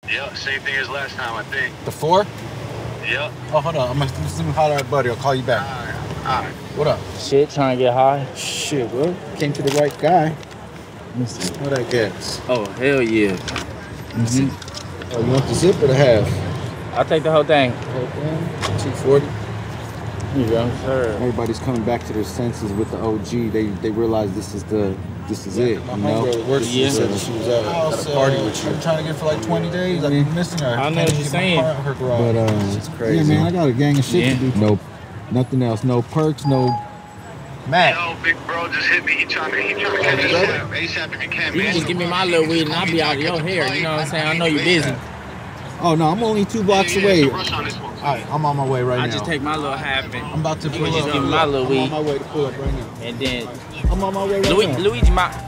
Yep, same thing as last time, I think. The 4? Yep. Oh, hold on. I'm going to holler at Buddy. I'll call you back. All right. What up? Shit, trying to get high. Shit, bro. Came to the right guy. What I get? Oh, hell yeah. Oh, you want the zip or the half? I'll take the whole thing. The whole thing? 240. You go, sir. Everybody's coming back to their senses with the OG. They realize this is it. My You know. homegirl works. She said that she was at a party with you. I'm trying to get for like 20 days. I've been missing her. I know what you're saying. But It's crazy. yeah, man, I got a gang of shit to do. Nope. Nothing else. No perks. No. Matt. Yo, big bro just hit me. He trying to catch ASAP if you can, You man. can just give me my little weed and I'll be out of your hair. You know what I'm saying? I know you're busy. Oh no, I'm only 2 blocks away. No rush on this one. All right, I'm on my way right now. I just take my little half and I'm about to pull just up. give me my little I'm weed. on my way to pull up right now. And then I'm on my way right now. Luigi, my